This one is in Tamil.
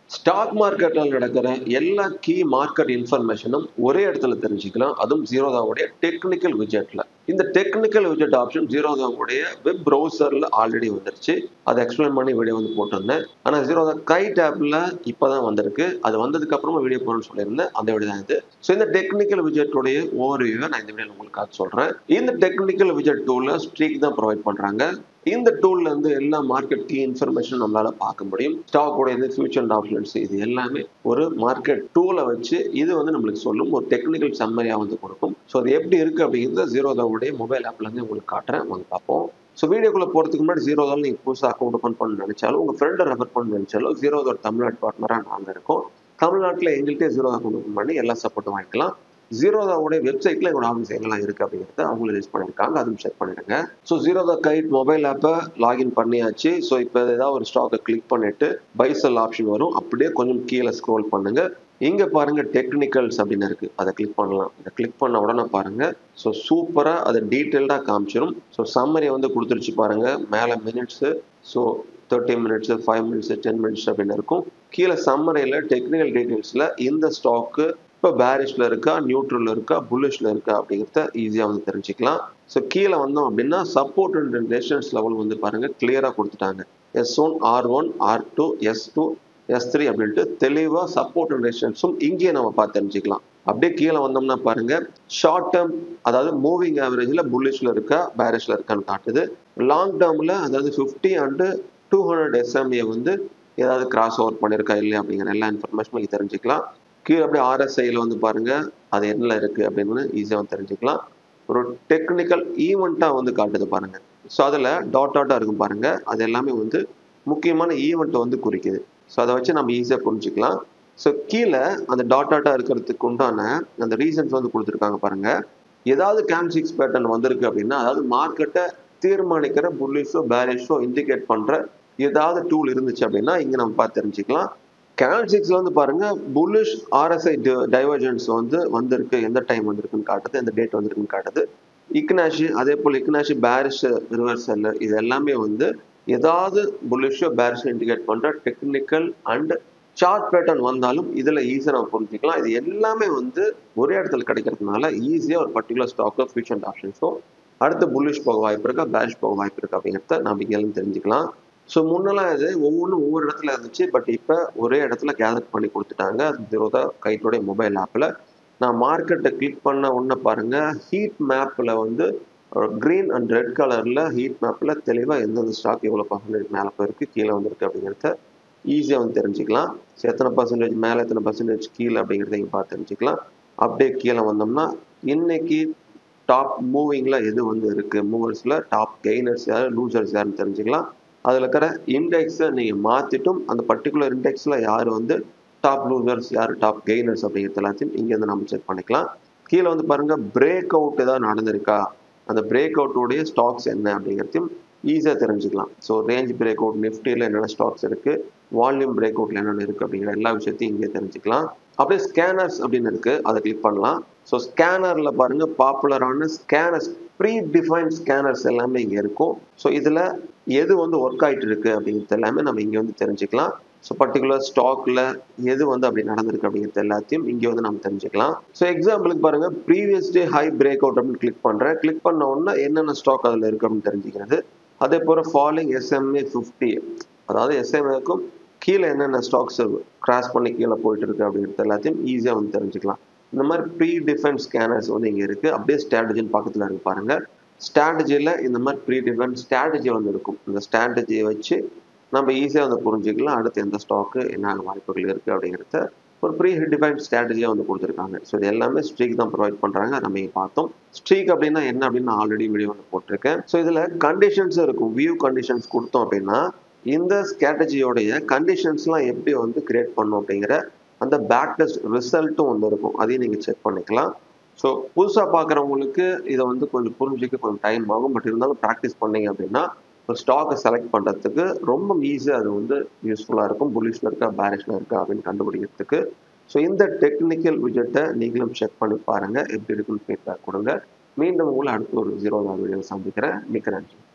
ஸ்டாக் மார்க்கெட்ல நடக்கிற எல்லா கீ மார்க்கெட் இன்ஃபர்மேஷனும் ஒரே இடத்துல தெரிஞ்சுக்கலாம். அதுவும் ஜீரோதாவுடைய டெக்னிக்கல் விஜெட்ல. இந்த டெக்னிக்கல் விஜெட் ஆப்ஷன் ஜீரோதாவுடைய வெப் ப்ரௌசர்ல ஆல்ரெடி வந்துருச்சு. அதை எக்ஸ்பிளைன் பண்ணி வீடியோ வந்து போட்டிருந்தேன். ஆனால் ஜீரோதா கைட் ஆப்ல இப்பதான் வந்திருக்கு. அது வந்ததுக்கு அப்புறமா வீடியோ போடணும்னு சொல்லியிருந்தேன். அந்த வீடியோ தான் இது. ஸோ இந்த டெக்னிக்கல் விஜெட்டுடைய ஓவர்வியூவை நான் இந்த வீடியோ உங்களுக்கு சொல்றேன். இந்த டெக்னிக்கல் விஜெட் டூல்ல ஸ்ட்ரீக் தான் ப்ரொவைட் பண்றாங்க. இந்த டூல்ல இருந்து எல்லா மார்க்கெட் கீ இன்ஃபர்மேஷன் நம்மளால பார்க்க முடியும். ஸ்டாக் உடைய ஃபியூச்சர் அண்ட் ஆப்ஷன்ஸ் இது எல்லாமே ஒரு மார்க்கெட் டூலை வச்சு இது வந்து நம்மளுக்கு சொல்லும். ஒரு டெக்னிக்கல் சம்மரியா வந்து கொடுக்கும். ஸோ அது எப்படி இருக்கு அப்படிங்கிறத ஜீரோதாவுடைய மொபைல் ஆப்ல இருந்து உங்களுக்கு காட்டுறேன். வாங்க பார்ப்போம். ஸோ வீடியோக்குள்ள போறதுக்கு முன்னாடி ஜீரோதாவில் நீங்க புதுசாக அக்கௌண்ட் ஓப்பன் பண்ண நினைச்சாலும் உங்க ஃப்ரெண்டை ரெஃபர் பண்ண நினைச்சாலும் ஜீரோதா தமிழ்நாடு பார்ட்னரா நாங்க இருக்கோம். தமிழ்நாட்டில் எங்கள்கிட்ட ஜீரோதா அக்கௌண்ட் ஓப்பன் பண்ணி எல்லா சப்போர்ட்டும் வாங்கிக்கலாம். ஜீரோதாவுடைய வெப்சைட்ல எங்களோட ஆஃபீஸ் எங்கெல்லாம் இருக்கு அப்படிங்கிறத அவங்களும் லிஸ்ட் பண்ணியிருக்காங்க. அதுவும் செக் பண்ணிடுங்க. ஸோ ஜீரோதா கைட் மொபைல் ஆப்பை லாகின் பண்ணியாச்சு. ஸோ இப்போ ஏதாவது ஒரு ஸ்டாக்கை கிளிக் பண்ணிட்டு பை செல் ஆப்ஷன் வரும். அப்படியே கொஞ்சம் கீழே ஸ்க்ரோல் பண்ணுங்க. இங்க பாருங்க டெக்னிக்கல்ஸ் அப்படின்னு இருக்கு. அதை கிளிக் பண்ணலாம். அதை கிளிக் பண்ண உடனே பாருங்க. ஸோ சூப்பரா அதை டீட்டெயில்டா காமிச்சிடும். ஸோ சம்மரி வந்து கொடுத்துருச்சு பாருங்க. மேல minutes, so 30 minutes, 5 minutes, 10 minutes அப்படின்னு இருக்கும். கீழே சம்மரியில டெக்னிக்கல் டீட்டெயில்ஸ்ல இந்த ஸ்டாக்கு இப்போ பேரிஷ்ல இருக்கா, நியூட்ரல் இருக்கா, புல்லிஷ்ல இருக்கா அப்படிங்கிறத ஈஸியா வந்து தெரிஞ்சுக்கலாம். ஸோ கீழே வந்தோம் அப்படின்னா சப்போர்ட் அண்ட் ரெசிஸ்டன்ஸ் லெவல் வந்து பாருங்க கிளியரா கொடுத்துட்டாங்க. S1, R1, R2, S2, S3 அப்படின்ட்டு தெளிவா சப்போர்ட் அண்ட் ரெசிஸ்டன்ஸும் இங்கேயே நம்ம பார்த்து தெரிஞ்சுக்கலாம். அப்படியே கீழே வந்தோம்னா பாருங்க ஷார்ட் டேர்ம், அதாவது மூவிங் ஆவரேஜ்ல புல்லிஷ்ல இருக்கா, பேரிஷ்ல இருக்கான்னு காட்டுது. லாங் டேர்ம்ல அதாவது 50 அண்ட் 200 SMA வந்து ஏதாவது கிராஸ் ஓவர் பண்ணிருக்கா இல்லையா அப்படிங்கிற எல்லா இன்ஃபர்மேஷனும் இங்கே தெரிஞ்சுக்கலாம். கீழே அப்படியே RSIல வந்து பாருங்க அது என்ன இருக்கு அப்படின்னு ஈஸியா வந்து தெரிஞ்சுக்கலாம். ஒரு டெக்னிக்கல் ஈவெண்ட்டா வந்து காட்டுது பாருங்க. ஸோ அதில் டாட்டா இருக்கும் பாருங்க. அது எல்லாமே வந்து முக்கியமான ஈவெண்ட்டை வந்து குறிக்குது. ஸோ அதை வச்சு நம்ம ஈஸியாக புரிஞ்சுக்கலாம். ஸோ கீழே அந்த டாட்டா இருக்கிறதுக்கு உண்டான அந்த ரீசன்ஸ் வந்து கொடுத்துருக்காங்க பாருங்க. ஏதாவது கேம்சிக்ஸ் பேட்டர்ன் வந்திருக்கு அப்படின்னா, அதாவது மார்க்கெட்டை தீர்மானிக்கிற புல்லிஷோ பேரிஷோ இண்டிகேட் பண்ற ஏதாவது டூல் இருந்துச்சு அப்படின்னா இங்க நம்ம பார்த்து தெரிஞ்சுக்கலாம். கேண்டில்ஸ்டிக்ஸ்ல வந்து பாருங்க புல்லிஷ் RSI டைவர்ஜென்ஸ் வந்து வந்திருக்கு. எந்த டைம் வந்திருக்குன்னு காட்டுது, எந்த டேட் வந்திருக்குன்னு காட்டுது. இக்னாஷி அதே போல் இக்னாஷி பேரிஷ் ரிவர்சல் இது எல்லாமே வந்து ஏதாவது புல்லிஷோ பேரிஷோ இண்டிகேட் பண்ற டெக்னிக்கல் அண்ட் சார்ட் பேட்டர்ன் வந்தாலும் இதுல ஈஸியா நம்ம புரிஞ்சுக்கலாம். இது எல்லாமே வந்து ஒரே இடத்துல கிடைக்கிறதுனால ஈஸியா ஒரு பர்டிகுலர் ஸ்டாக்கோ ஃபியூச்சர் அண்ட் ஆப்ஷன்ஸோ அடுத்து புல்லிஷ் போக வாய்ப்பு இருக்கா, பேரிஷ் போக வாய்ப்பு இருக்கா அப்படிங்கிறத நம்ம இங்கே தெரிஞ்சுக்கலாம். ஸோ முன்னெல்லாம் இது ஒவ்வொன்றும் ஒவ்வொரு இடத்துல இருந்துச்சு. பட் இப்போ ஒரே இடத்துல கேதர் பண்ணி கொடுத்துட்டாங்க. ஜீரோதா கைட்டோடைய மொபைல் ஆப்பில் நான் மார்க்கெட்டை கிளிக் பண்ண உடனே பாருங்க ஹீட் மேப்பில் வந்து கிரீன் அண்ட் ரெட் கலரில் ஹீட் மேப்பில் தெளிவாக எந்தெந்த ஸ்டாக் எவ்வளோ பர்சன்டேஜ் மேலே போயிருக்கு, கீழே வந்திருக்கு அப்படிங்கிறத ஈஸியாக வந்து தெரிஞ்சுக்கலாம். ஸோ எத்தனை பர்சன்டேஜ் மேலே எத்தனை பர்சன்டேஜ் கீழே அப்படிங்கிறத இங்கே பார்த்து தெரிஞ்சுக்கலாம். அப்படியே கீழே வந்தோம்னா இன்னைக்கு டாப் மூவிங்ல எது வந்து இருக்கு, மூவர்ஸ்ல டாப் கெய்னர்ஸ் யார், லூசர்ஸ் யாருன்னு தெரிஞ்சுக்கலாம். அதில் இருக்கிற இண்டெக்ஸை நீங்கள் மாற்றிட்டும் அந்த பர்டிகுலர் இண்டெக்ஸில் யார் வந்து டாப் லூசர்ஸ் யார் டாப் கெய்னர்ஸ் அப்படிங்கிறது எல்லாத்தையும் இங்கேருந்து நம்ம செக் பண்ணிக்கலாம். கீழே வந்து பாருங்க பிரேக் அவுட் ஏதாவது நடந்திருக்கா, அந்த பிரேக் அவுட்டோடைய ஸ்டாக்ஸ் என்ன அப்படிங்கிறதையும் ஈஸியாக தெரிஞ்சுக்கலாம். ஸோ ரேஞ்ச் பிரேக் அவுட் நிஃப்டியில் என்னென்ன ஸ்டாக்ஸ் இருக்கு, வால்யூம் பிரேக் அவுட்ல என்னென்ன இருக்கு அப்படிங்கிற எல்லா விஷயத்தையும் இங்கே தெரிஞ்சுக்கலாம். அப்படியே ஸ்கேனர்ஸ் அப்படின்னு இருக்கு, அதை கிளிக் பண்ணலாம். ஸோ ஸ்கேனர்ல பாருங்க பாப்புலரான ஸ்கேனர்ஸ் ப்ரீ டிஃபைன் ஸ்கேனர்ஸ் எல்லாமே இங்கே இருக்கும். ஸோ இதில் எது வந்து ஒர்க் ஆகிட்டு இருக்கு அப்படிங்கிறது எல்லாமே நம்ம இங்கே வந்து தெரிஞ்சுக்கலாம். ஸோ பர்டிகுலர் ஸ்டாக்ல எது வந்து அப்படி நடந்திருக்கு அப்படிங்கிறது எல்லாத்தையும் இங்கே வந்து நம்ம தெரிஞ்சுக்கலாம். ஸோ எக்ஸாம்பிளுக்கு பாருங்க previous day high break out அப்படின்னு கிளிக் பண்ணுறேன். கிளிக் பண்ண உடனே என்னென்ன ஸ்டாக் அதில் இருக்கு அப்படின்னு தெரிஞ்சுக்கிறது. அதே போல ஃபாலிங் SMA 50, அதாவது SMAக்கும் கீழே என்னென்ன ஸ்டாக்ஸ் கிராஸ் பண்ணி கீழே போயிட்டு இருக்கு அப்படிங்கிறது எல்லாத்தையும் ஈஸியாக வந்து தெரிஞ்சுக்கலாம். இந்த மாதிரி ப்ரீ டிஃபைன் ஸ்கேனர்ஸ் வந்து இங்கே இருக்கு. அப்படியே ஸ்ட்ராட்டஜின்னு பக்கத்தில் இருக்கு பாருங்க. ஸ்ட்ராட்டஜியில் இந்த மாதிரி ப்ரீ டிஃபைன் ஸ்ட்ராட்டஜி வந்து இருக்கும். இந்த ஸ்ட்ராட்டஜியை வச்சு நம்ம ஈஸியாக வந்து புரிஞ்சுக்கலாம் அடுத்து எந்த ஸ்டாக்கு என்னென்ன வாய்ப்புகள் இருக்கு அப்படிங்கிறத ஒரு ப்ரீ டிஃபைன் ஸ்ட்ராட்டஜியாக வந்து கொடுத்துருக்காங்க. ஸோ இது எல்லாமே ஸ்ட்ரீக் தான் ப்ரொவைட் பண்ணுறாங்க. நம்ம இங்கே பார்த்தோம். ஸ்ட்ரீக் அப்படின்னா என்ன அப்படின்னு ஆல்ரெடி வீடியோ வந்து போட்டிருக்கேன். ஸோ இதில் கண்டிஷன்ஸும் இருக்கும். வியூ கண்டிஷன்ஸ் கொடுத்தோம் அப்படின்னா இந்த ஸ்ட்ராட்டஜியோடைய கண்டிஷன்ஸ்லாம் எப்படி வந்து கிரியேட் பண்ணும் அப்படிங்கிற அந்த பேக் டெஸ்ட் ரிசல்ட்டும் வந்து இருக்கும். அதையும் நீங்கள் செக் பண்ணிக்கலாம். ஸோ புதுசாக பார்க்குறவங்களுக்கு இதை வந்து கொஞ்சம் புரிஞ்சுக்க கொஞ்சம் டைம் ஆகும். பட் இருந்தாலும் ப்ராக்டிஸ் பண்ணீங்க அப்படின்னா ஒரு ஸ்டாக்கை செலக்ட் பண்ணுறதுக்கு ரொம்ப ஈஸியாக அது வந்து யூஸ்ஃபுல்லாக இருக்கும். புல்லிஷ்ல இருக்கா பேரிஷ்ல இருக்கா அப்படின்னு கண்டுபிடிக்கிறதுக்கு. ஸோ இந்த டெக்னிக்கல் விஜெட்டை நீங்களும் செக் பண்ணி பாருங்கள். எப்படி இருக்குன்னு ஃபீட்பேக் கொடுங்க. மீண்டும் உங்களை அடுத்து ஒரு ஜீரோதா வீடியோ சந்திக்கிறேன். மிக்க நன்றி.